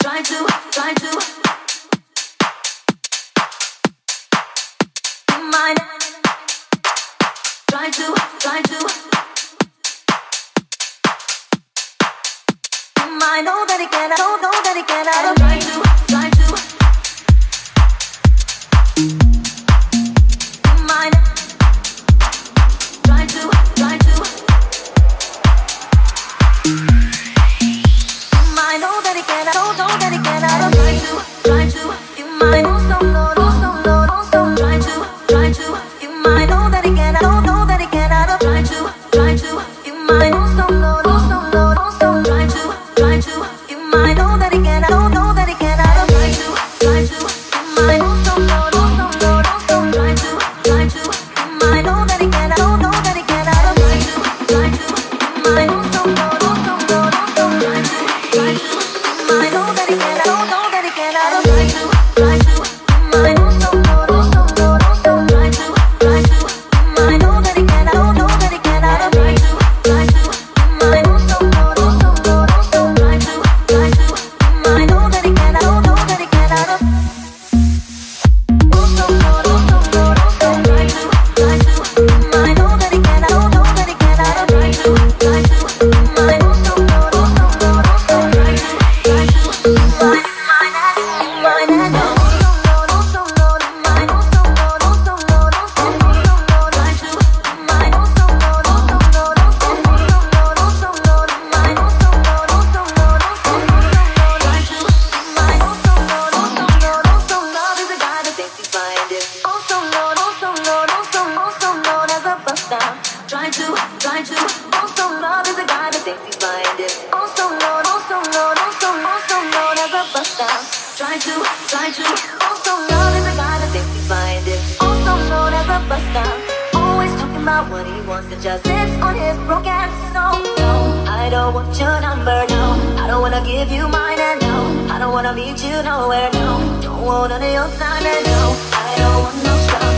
What he wants to just sits on his broken soul. No, I don't want your number, no. I don't wanna give you mine, and no, I don't wanna meet you nowhere, no. Don't want none of your time, and no, I don't want no trouble.